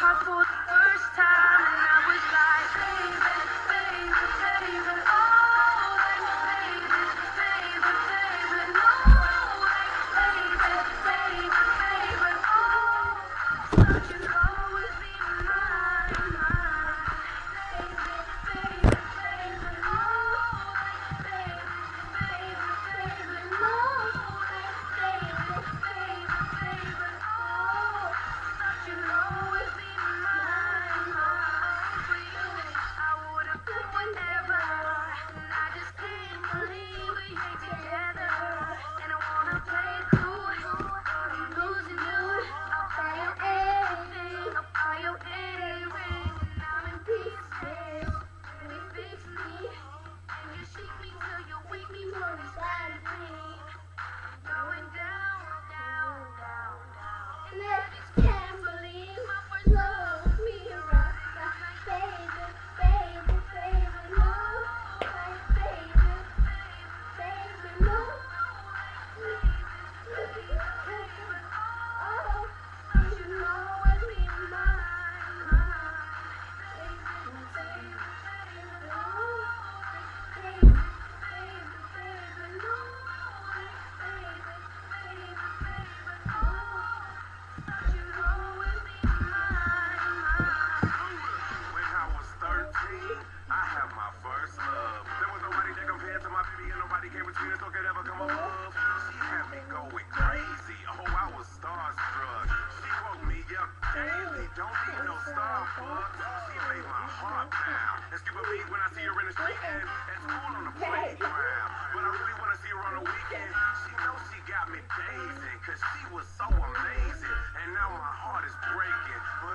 heart for the first time, and I was like, baby, baby, baby, oh, like, baby, baby, baby, no, like, baby, baby, baby, oh, thought you'd always be mine, baby, baby, baby, oh, like, baby, baby, baby, no, like, baby, baby, baby, oh, thought you'd always be mine, for you, I would've done whatever, and I just can't believe we ain't together, and I wanna play it cool, I'm losing you, I'll buy you anything, I'll buy you any ring, and I'm in pieces, and you fix me, and you shake me till you wake me from inside of me, going down, down, down, down, and I just can't believe my first love was me, right? Like, baby, baby, baby, no, like, baby, baby, no, baby, baby, baby, oh, you should always be mine, baby, baby, baby, no, baby, baby, baby, no, baby, baby, baby, oh, you'd always be mine. When I was 13, I had my first love. There was nobody that compared to my baby, and nobody came between us or could ever come above. She had me going crazy. Oh, I was starstruck. She woke me up daily. Don't need no Starbucks. She made my heart pound. And skip a beat when I see her in the street and at school on the playground. But I really want to see her on the weekend. She knows she got me dazing, cause she was so amazing. And now my heart is breaking. But